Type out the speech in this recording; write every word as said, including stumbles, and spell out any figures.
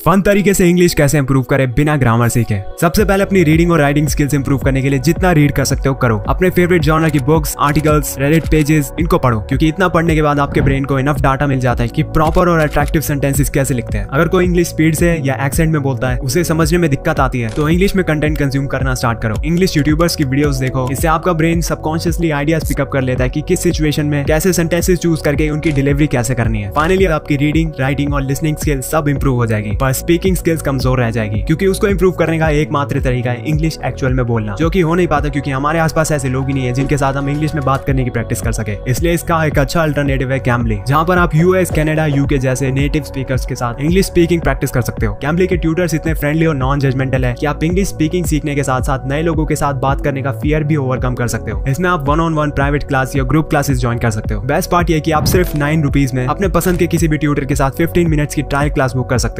Fun तरीके से English कैसे इंप्रूव करें बिना ग्रामर सीखे। सबसे पहले अपनी रीडिंग और राइटिंग स्किल्स इंप्रूव करने के लिए जितना रीड कर सकते हो करो। अपने फेवरेट जॉनर की बुक्स, आर्टिकल्स, रेडिट पेजेस, इनको पढ़ो, क्योंकि इतना पढ़ने के बाद आपके ब्रेन को इनफ डाटा मिल जाता है कि प्रॉपर और अट्रैक्टिव सेंटेंसेस कैसे लिखते हैं। अगर कोई इंग्लिश स्पीड से या एक्सेंट में बोलता है, उसे समझने में दिक्कत आती है, तो इंग्लिश में कंटेंट कंज्यूम करना स्टार्ट करो। इंग्लिश यूट्यूबर्स की वीडियोस देखो, इससे आपका ब्रेन सबकॉन्शियसली आइडियाज पिकअप कर लेता है कि किस सिचुएशन में कैसे सेंटेंसेस चूज करके उनकी डिलीवरी कैसे करनी है। फाइनली आपकी रीडिंग, राइटिंग और लिसनिंग स्किल्स सब इंप्रूव हो जाएगी, पर स्पीकिंग स्किल्स कमजोर रह जाएगी, क्योंकि उसको इंप्रूव करने का एकमात्र तरीका है इंग्लिश एक्चुअल में बोलना, जो कि हो नहीं पाता क्योंकि हमारे आसपास ऐसे लोग ही नहीं है जिनके साथ हम इंग्लिश में बात करने की प्रैक्टिस कर सके। इसलिए इसका एक अच्छा अल्टरनेटिव है कैम्बली, जहां पर आप यूएस, कनाडा, यूके जैसे नेटिव स्पीकर्स के साथ इंग्लिश स्पीकिंग प्रैक्टिस कर सकते हो। कैम्बली के ट्यूटर्स इतने फ्रेंडली और नॉन जजमेंटल है कि आप इंग्लिश स्पीकिंग सीखने के साथ साथ नए लोगों के साथ बात करने का फियर भी ओवरकम कर सकते हो। इसमें आप one on one private class या ग्रुप क्लासेस ज्वाइन कर सकते हो। बेस्ट पार्ट ये कि आप सिर्फ नाइन रुपीज में अपने पसंद के किसी भी ट्यूटर के साथ फिफ्टीन मिनट्स की ट्रायल क्लास बुक कर सकते हो।